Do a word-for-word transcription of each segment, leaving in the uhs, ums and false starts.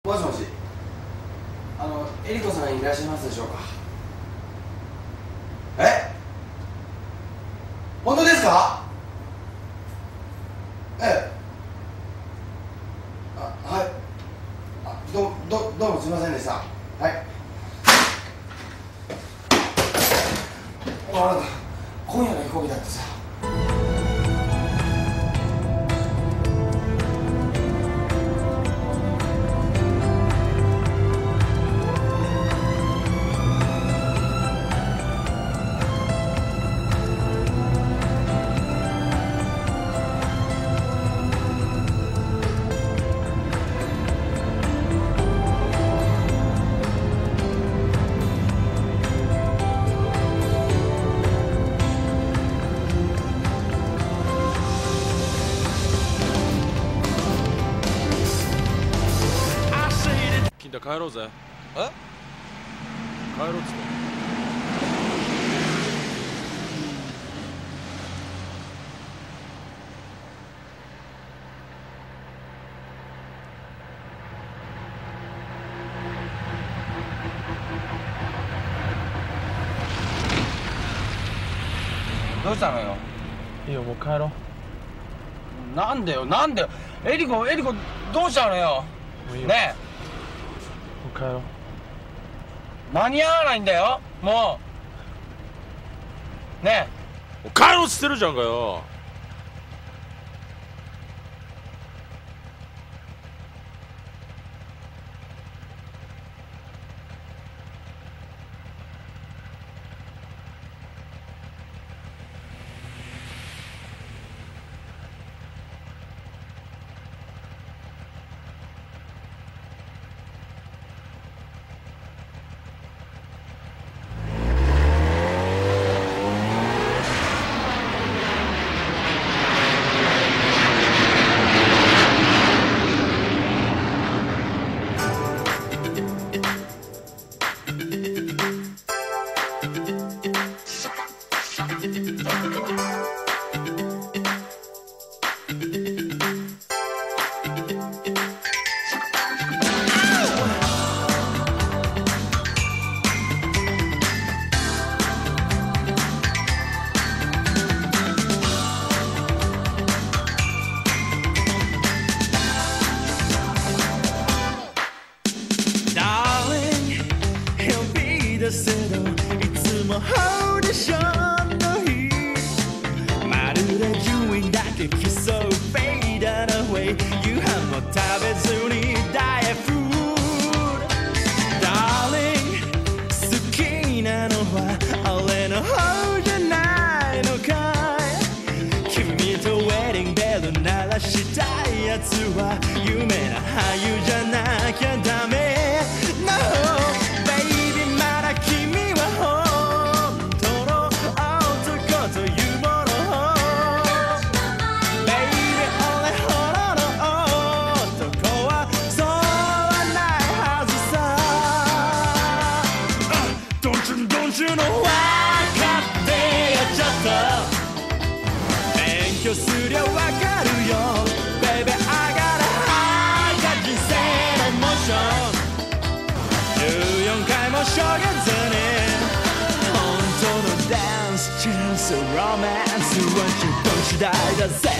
もしもし、あのえりこさんいらっしゃいますでしょうか。え、本当ですか。ええ、あ、はい、あ、どどどうもすみませんでした。はい。あなた今夜の飛行機だってさ。 金太帰ろうぜ。 え？ 帰ろうっつって。 どうしたのよ。 いいよ、もう帰ろう。なんでよ、なんでよ。エリコ、エリコ、どうしたのよ。 もういいよ。 ねえ、もう帰ろう。 間に合わないんだよ、もう。ねえ。もう帰ろうっつってるじゃんかよ。 いつもオーディションの日まるで順位だけ競うフェイダーなウェイ夕飯も食べずにダイエットフード Darling 好きなのは俺の方じゃないのかい君とウェディングベル鳴らしたいやつは有名な俳優じゃなきゃダメ No Don't you know わかってやっちゃった勉強すりゃわかるよ Baby I got a high 人生のモーションじゅうよんかいもしょげずに本当のダンスチャンスロマンスは自分次第だぜ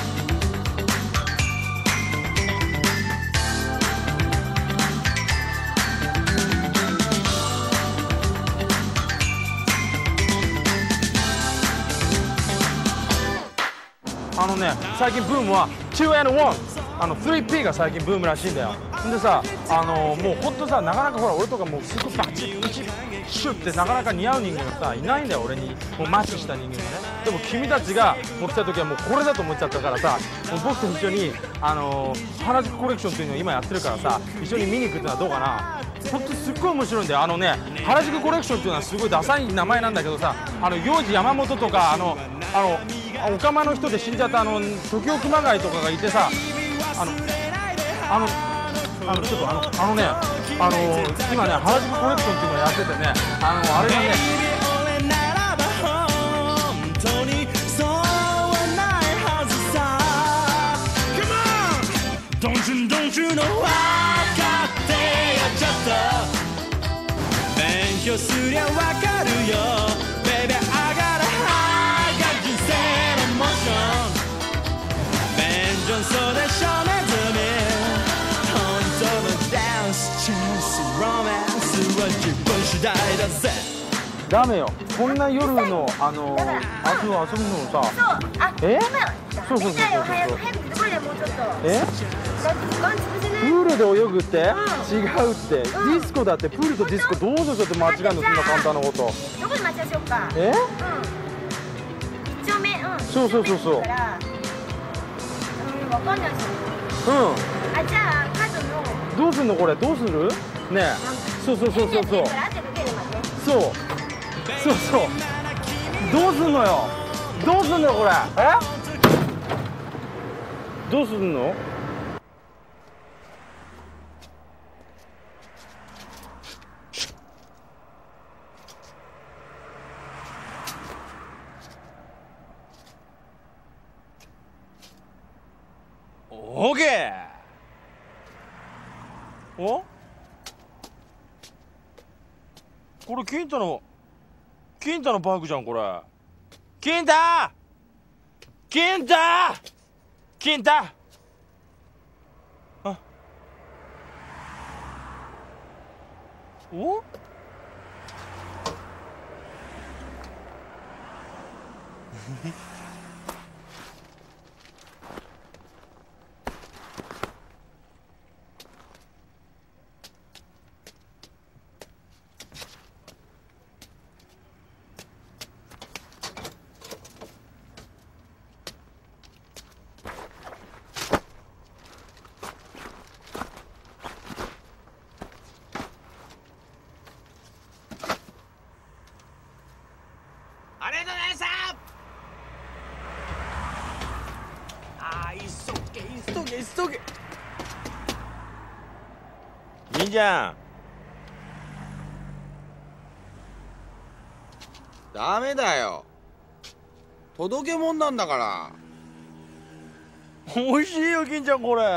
あのね、最近ブームは ツーアンドワン あの スリーピー が最近ブームらしいんだよ。でさ、あのもうほんとさ、なかなかほら俺とかもうすごいバチッバチッシュってなかなか似合う人間がさいないんだよ、俺にもうマッチした人間がね。でも君たちがもう来た時はもうこれだと思っちゃったからさ、もう僕と一緒にあの原宿コレクションっていうのを今やってるからさ、一緒に見に行くってのはどうかな。ほんとすっごい面白いんだよ。あのね、原宿コレクションっていうのはすごいダサい名前なんだけどさ、あの幼児山本とかあのあのオカマの人で死んじゃったあの時岡熊谷とかがいてさ、あのあのあのちょっとあのあのねあの今ね原宿コレクションっていうのをやっててね、あのあれがね。 Don't you, don't you know I got 強すりゃわかるよ Baby I got a high が人生のモーション便所そうでしょ目覚め本当のダンスチャンスロマンスは自分次第だぜダメよこんな夜のあのだから遊ぶ遊ぶのさそうあえごめんそうそうそうそう見たよ早く早く出てこいよもうちょっとえだって時間潰せないプールで泳ぐって、 うん違うって、ディスコだってプールとディスコどうぞちょっと間違うのそんな簡単なことどこで待ち合わせようかえうん一丁目うんそうそうそうそう一丁目だからうんわかんないしうあじゃあカードのんどうすんのこれどうするねえそうそうそうそうそうから汗かけるまでそうそうそうどうすんのよどうすんのよこれえどうすんのオーケーおこれ金太の金太のバイクじゃんこれ金太金太金太あおありがとうございましたあー急げ急げ急げ銀ちゃんダメだよ届けもんなんだから美味しいよ銀ちゃんこれ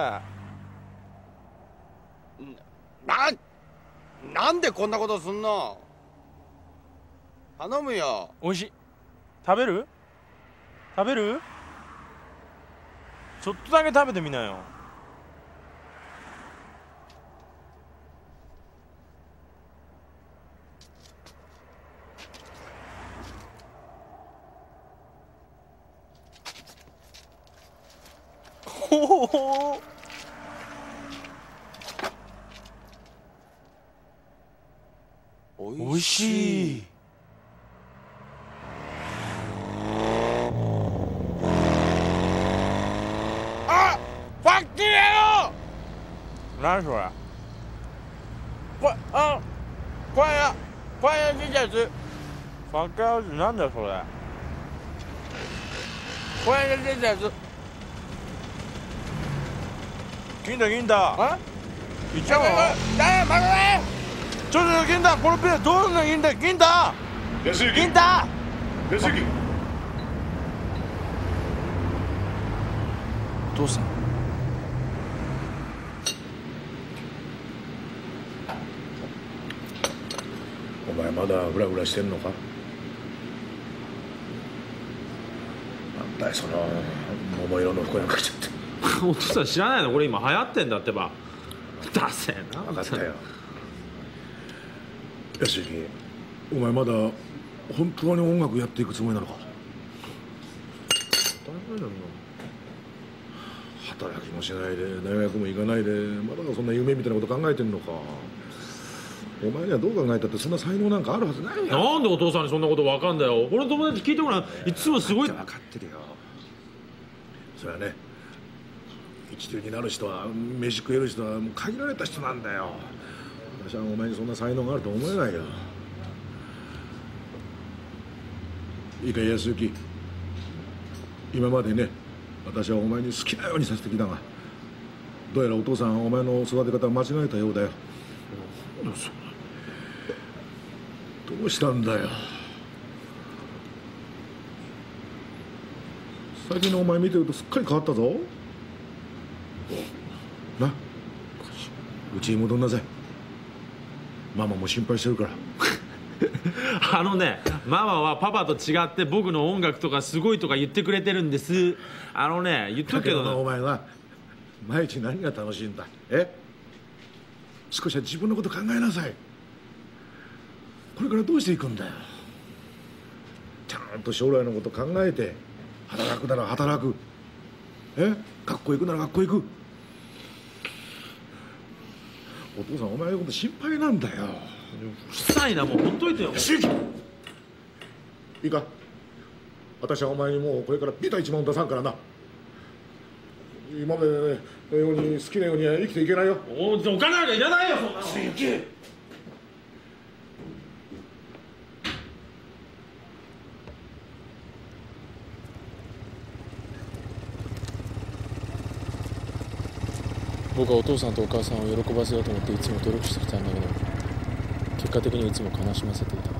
ななんでこんなことすんの頼むよ美味しい食べる食べるちょっとだけ食べてみなよほほおおいしいあファッキーやろ何それこれあこれやこれやつやつファッカーズなんだよそれこれやつやつ銀太銀太あいっちゃうのだよ待てちょっと銀太このペアどうすんの銀太銀太安行銀太安行どうしたのお前まだフラフラしてんのかなんだよその桃色の服なんか着ちゃってお父さん知らないのこれ今流行ってんだってばダセえな分かったよ安行お前まだ本当に音楽やっていくつもりなのか働きもしないで大学も行かないでまだそんな夢みたいなこと考えてんのかお前にはどう考えたってそんな才能なんかあるはずないよなんでお父さんにそんなことわかんだよ俺の友達聞いてごらんいつもすごい分かってるよそれはね一流になる人は飯食える人はもう限られた人なんだよ私はお前にそんな才能があると思えないよいいか安行今までね私はお前に好きなようにさせてきたがどうやらお父さんはお前の育て方を間違えたようだよどうしたんだよ最近のお前見てるとすっかり変わったぞなうちに戻んなさいママも心配してるからあのね、ママはパパと違って僕の音楽とかすごいとか言ってくれてるんです。あのね、言っとくけどお前は毎日何が楽しいんだ。え、少しは自分のこと考えなさい。これからどうしていくんだよ。ちゃんと将来のこと考えて、働くなら働く、え、学校行くなら学校行く。お父さんお前のこと心配なんだよ。 うるさいな、もうほっといてよ。 いいか、私はお前にもうこれからビタ一万出さんからな。今までのように好きなようには生きていけないよ。 おお金なんかいらないよ、そんなの。 僕はお父さんとお母さんを喜ばせようと思っていつも努力してきたんだけど、結果的にいつも悲しませていた。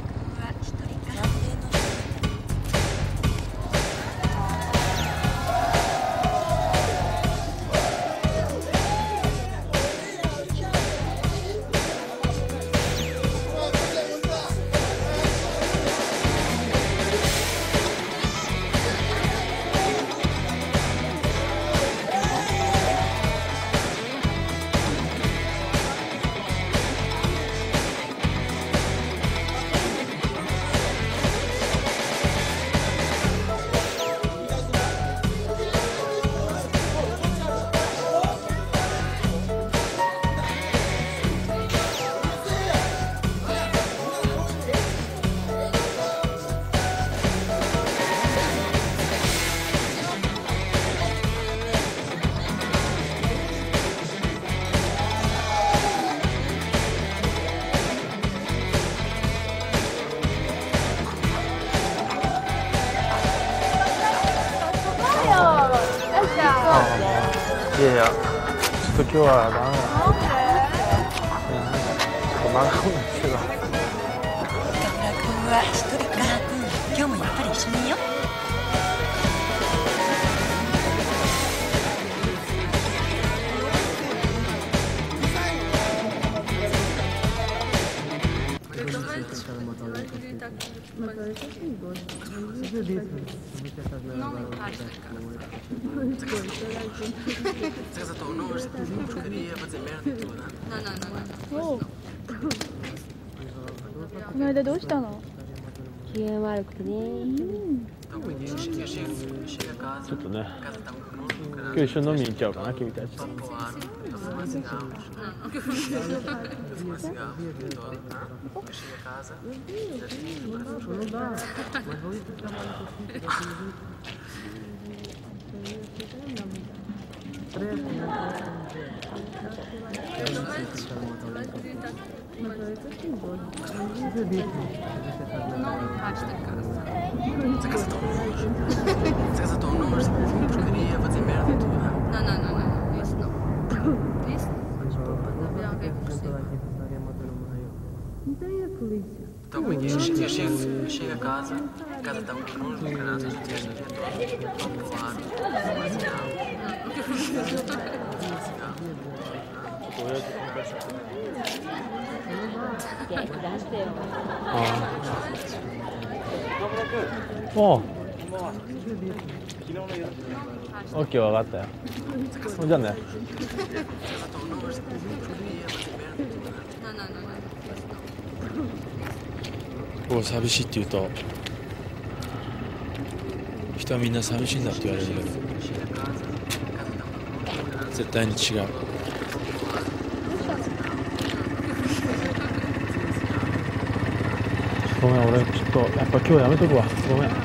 いやいや、ちょっと今日はダメだ。ちょっと間が合うんですけど。 岡村君は一人か。今日もやっぱり一緒にいよう。 この間どうしたの？ 機嫌悪くてね。 ちょっとね、今日一緒に飲みに行っちゃおうかな、君たち。 Então, eu chego, eu chego, eu chego a casa, a casa está muito longe do canal, a gente tem que ir todo claro, mas não. ああ。オッケー、分かったよ。じゃあね。 僕寂しいって言うと、人はみんな寂しいんだって言われるんだけど、絶対に違う。 ごめん、俺ちょっとやっぱ今日やめとくわ。ごめん。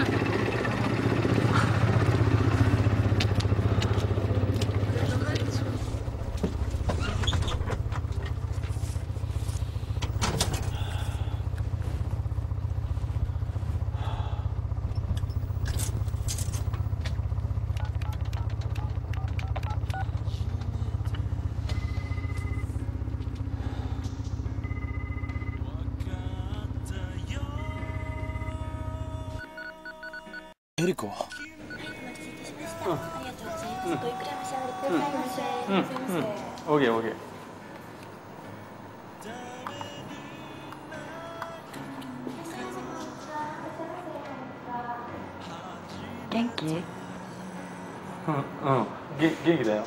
エリコ。 はい、お待たせいたしました。ありがとうございます。ごゆっくりお召し上がりくださいませ。 うん、うん、オッケー、オッケー。 元気？ うん、うん、げ元気だよ。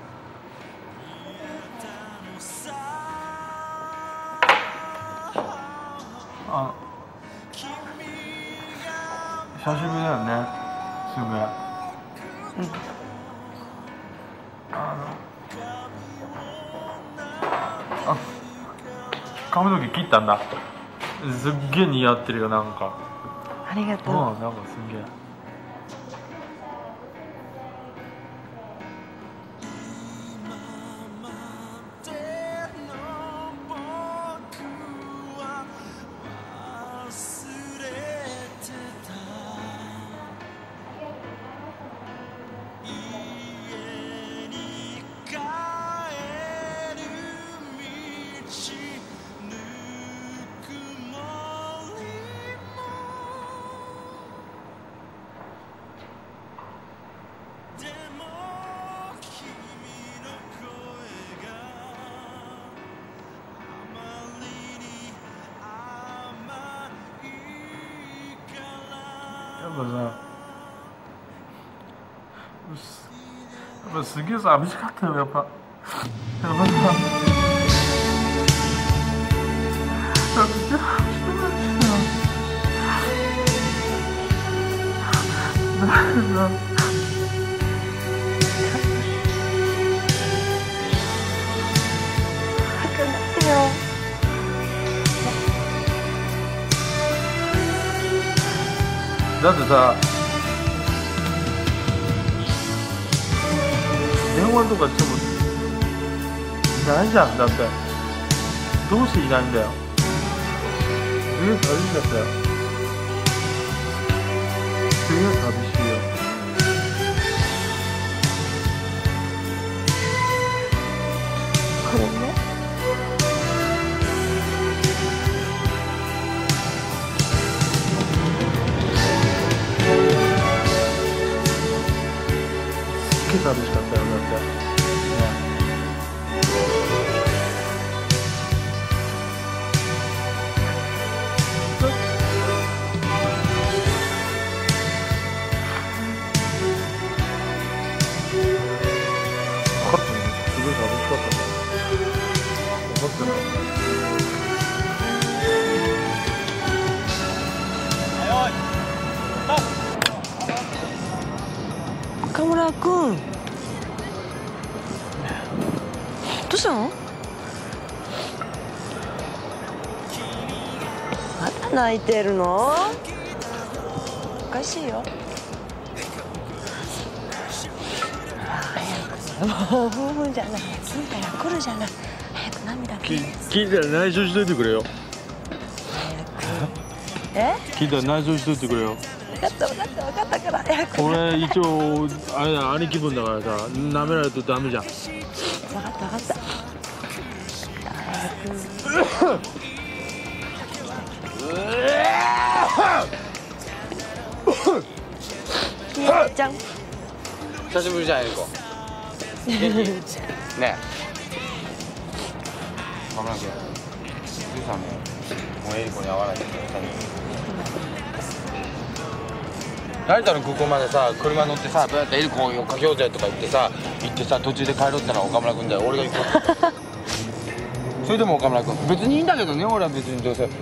あ、久しぶりだよね、すぐ。うん。あの、あ、髪の毛切ったんだ。すっげえ似合ってるよ、なんか。 ありがとう。 うん、なんかすげえ。やっぱさ、やっぱすげえ寂しかったよ、やっぱ。やっぱさ、やっぱ寂しくなっちゃう。なんでさ。だってさ、電話とかしてもないじゃん。だってどうしていないんだよ。すげえ寂しかったよ。すげえ寂しいよ。 ごめんね。 すっげえ寂しかったよ、だって。ね。分かってるの？すごい寂しかったの。分かってるの？ 岡村君、どうしたの？まだ泣いてるの？おかしいよ。もう夫婦じゃない。金太が来るじゃない。早く涙拭いて。 聞いたら内緒しといてくれよ。 え？ 聞いたら内緒しといてくれよ。 分かった分かった分かったから早く。 俺一応あれだ、兄貴分だからさ、舐められるとダメじゃん。 分かった分かった。早く。ちゃん。 久しぶりじゃん、エリコ。元気？ねえ。岡村君、ゆうさんね、もうエリコに会わないでください。成田の空港までさ、車乗ってさ、どうやってエリコをかけようぜとか言ってさ、行ってさ、途中で帰ろうってのは岡村君だよ。俺が行こう。それでも岡村君、別にいいんだけどね、俺は別にどうせ。で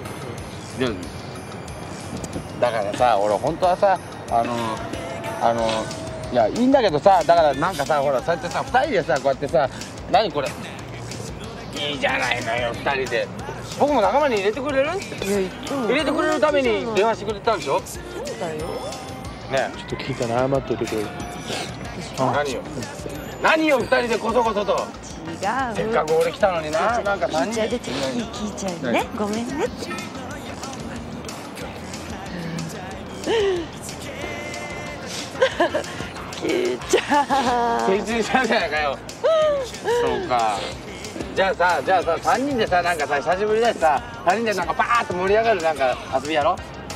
だからさ、俺本当はさ、あのあのいやいいんだけどさ、だからなんかさ、ほらそうやってさ、ふたりでさ、こうやってさ、何これいいじゃないのよ、ふたりで。僕も仲間に入れてくれる？入れてくれるために電話してくれたんでしょ？ そうだよ。 ねえ、ちょっと聞いたら謝っといてくれる。 何よ何よ、ふたりでこそこそと。 違う。 せっかく俺来たのにな。なんか聞いちゃう、聞いちゃうね。ごめんねって。聞いちゃう。 成人したじゃないかよ。そうか。じゃあさ、じゃあさ、さんにんでさ、なんかさ、久しぶりだしさ、さんにんでなんかバーッと盛り上がるなんか遊びやろ。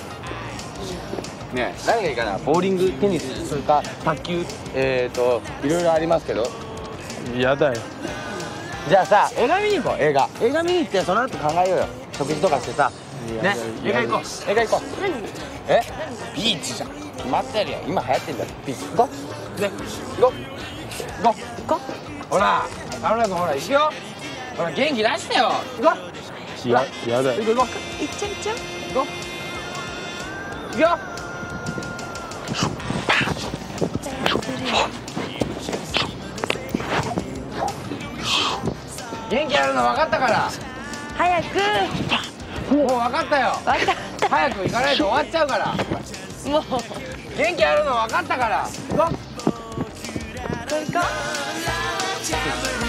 ねえ、何がいいかな。ボーリング、テニス、それか卓球、えーといろいろありますけど。 やだよ。 じゃあさ、映画見に行こう。映画映画見に行って、その後考えようよ。食事とかしてさ。ね、映画行こう。映画行こう。え？ビーチじゃん。 決まってるよ。今流行ってんだよ。ピッゴね、ゴゴゴ。ほら田村君、ほら行くよ。ほら元気出してよ。行こう。 ややだよ。 行こう行こいっちゃいっちゃう。 う行こう。行くよ。元気あるの分かったから。 早く。 もう分かったよ。 分かった。 早く行かないと終わっちゃうから。 もう元気あるの分かったから。行こう。 行こう行こう。